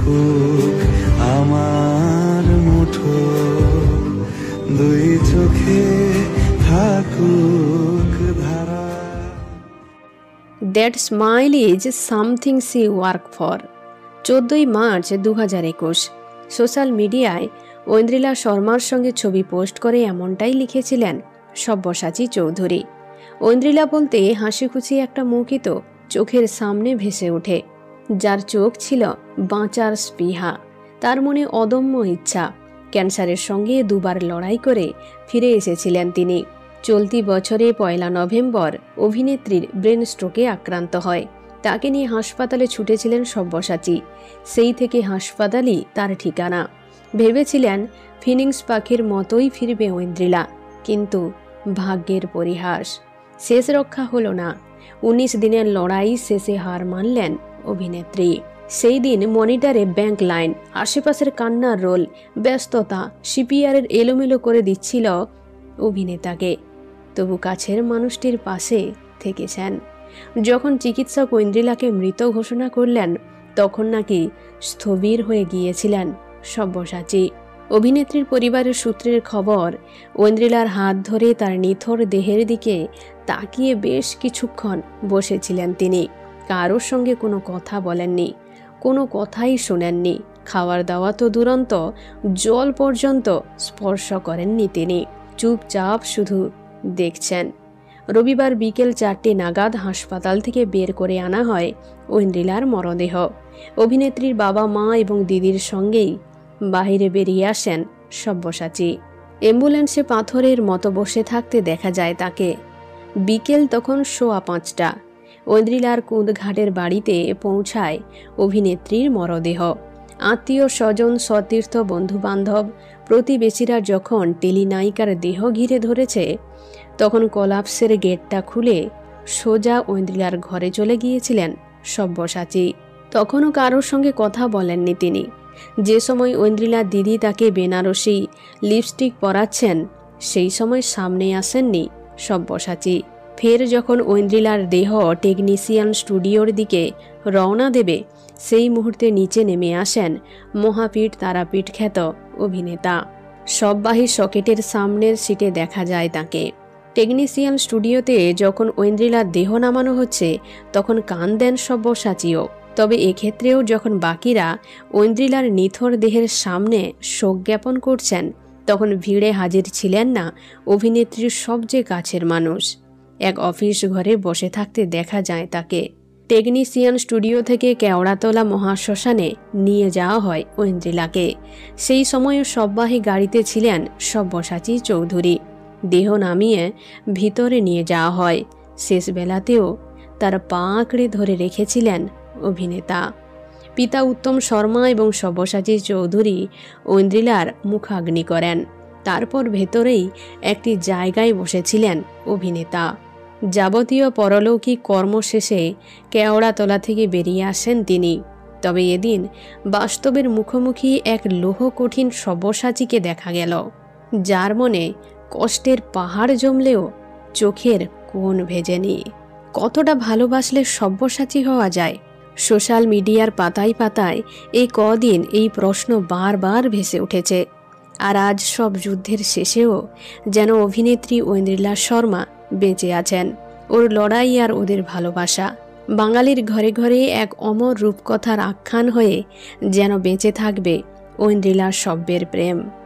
থাকুক আমার মুঠো, দুই চোখে থাকুক ধারা। That smile is something see work for. 14ই মার্চ 2021 সোশ্যাল মিডিয়ায় ঐন্দ্রিলা শর্মার সঙ্গে ছবি পোস্ট করে এমনটাই লিখেছিলেন সব্যসাচী চৌধুরী। ঐন্দ্রিলা বলতে হাসি খুশি একটা মুখই তো চোখের সামনে ভেসে ওঠে, যার চোখ ছিল বাঁচার স্পৃহা, তার মনে অদম্য ইচ্ছা। ক্যান্সারের সঙ্গে দুবার লড়াই করে ফিরে এসেছিলেন তিনি। চলতি বছরে 1 নভেম্বর অভিনেত্রীর ব্রেন স্ট্রোকে আক্রান্ত হয়। তাকে নিয়ে হাসপাতালে ছুটেছিলেন সব্যসাচী। সেই থেকে হাসপাতালই তার ঠিকানা। ভেবেছিলেন ফিনিক্স পাখির মতোই ফিরবে ঐন্দ্রিলা, কিন্তু ভাগ্যের পরিহাস, শেষ রক্ষা হলো না। 19 দিনের লড়াই শেষে হার মানলেন অভিনেত্রী। সেই দিন মনিটরে ব্যাংক লাইন, আশেপাশের কান্নার রোল, ব্যস্ততা সিপিআরের এলোমেলো করে দিচ্ছিল অভিনেতাকে। তবু কাছের মানুষটির পাশে থেকেছেন। যখন চিকিৎসক ঐন্দ্রিলাকে মৃত ঘোষণা করলেন, তখন নাকি স্থবির হয়ে গিয়েছিলেন সব্যসাচী। অভিনেত্রীর পরিবারের সূত্রের খবর, ঐন্দ্রিলার হাত ধরে তার নিথর দেহের দিকে তাকিয়ে বেশ কিছুক্ষণ বসেছিলেন তিনি। কারোর সঙ্গে কোনো কথা বলেননি, কোনো কথাই শোনেননি। খাওয়ার দাওয়া তো দুরন্ত, জল পর্যন্ত স্পর্শ করেননি তিনি। চুপচাপ শুধু দেখছেন। রবিবার বিকেল 4টে নাগাদ হাসপাতাল থেকে বের করে আনা হয় ঐন্দ্রিলার মরদেহ। অভিনেত্রীর বাবা মা এবং দিদির সঙ্গেই বাহিরে বেরিয়ে আসেন সব্যসাচী। অ্যাম্বুলেন্সে পাথরের মতো বসে থাকতে দেখা যায় তাকে। বিকেল তখন 5:15। ঐন্দ্রিলার কুঁদঘাটের বাড়িতে পৌঁছায় অভিনেত্রীর মরদেহ। আত্মীয় স্বজন, সতীর্থ, বন্ধুবান্ধব, প্রতিবেশীরা যখন টেলিনায়িকার দেহ ঘিরে ধরেছে, তখন কলাপসের গেটটা খুলে সোজা ঐন্দ্রিলার ঘরে চলে গিয়েছিলেন সব্যসাচী। তখনও কারোর সঙ্গে কথা বলেননি তিনি। যে সময় ঐন্দ্রিলার দিদি তাকে বেনারসি লিপস্টিক পরাচ্ছেন, সেই সময় সামনে আসেননি সব্যসাচী। ফের যখন ঐন্দ্রিলার দেহ টেকনিশিয়ান স্টুডিওর দিকে রওনা দেবে, সেই মুহূর্তে নিচে নেমে আসেন মহাপীঠ তারাপীঠ খ্যাত অভিনেতা। সববাহী সকেটের সামনের সিটে দেখা যায় তাকে। টেকনিশিয়ান স্টুডিওতে যখন ঐন্দ্রিলার দেহ নামানো হচ্ছে, তখন কান দেন সব্যসাচীও। তবে এক্ষেত্রেও যখন বাকিরা ঐন্দ্রিলার নিথর দেহের সামনে শোক জ্ঞাপন করছেন, তখন ভিড়ে হাজির ছিলেন না অভিনেত্রীর সবচেয়ে কাছের মানুষ। এক অফিস ঘরে বসে থাকতে দেখা যায় তাকে। টেকনিশিয়ান স্টুডিও থেকে কেওড়াতলা মহাশ্মশানে নিয়ে যাওয়া হয় ঐন্দ্রিলাকে। সেই সময়ও সববাহী গাড়িতে ছিলেন সব্যসাচী চৌধুরী। দেহ নামিয়ে ভিতরে নিয়ে যাওয়া হয়। শেষ বেলাতেও তার পা আঁকড়ে ধরে রেখেছিলেন অভিনেতা। পিতা উত্তম শর্মা এবং সব্যসাচী চৌধুরী ঐন্দ্রিলার মুখাগ্নি করেন। তারপর ভেতরেই একটি জায়গায় বসেছিলেন অভিনেতা। যাবতীয় পরলৌকিক কর্ম শেষে কেওড়াতলা থেকে বেরিয়ে আসেন তিনি। তবে এদিন বাস্তবের মুখোমুখি এক লৌহ কঠিন সব্যসাচীকে দেখা গেল, যার মনে কষ্টের পাহাড় জমলেও চোখের কোণ ভেজেনি। কতটা ভালোবাসলে সব্যসাচী হওয়া যায়? সোশ্যাল মিডিয়ার পাতায় পাতায় এই কদিন এই প্রশ্ন বারবার ভেসে উঠেছে। আর আজ সব যুদ্ধের শেষেও যেন অভিনেত্রী ঐন্দ্রিলা শর্মা বেঁচে আছেন। ওর লড়াই আর ওদের ভালোবাসা বাঙালির ঘরে ঘরে এক অমর রূপকথার আখ্যান হয়ে যেন বেঁচে থাকবে ঐন্দ্রিলার সব্যের প্রেম।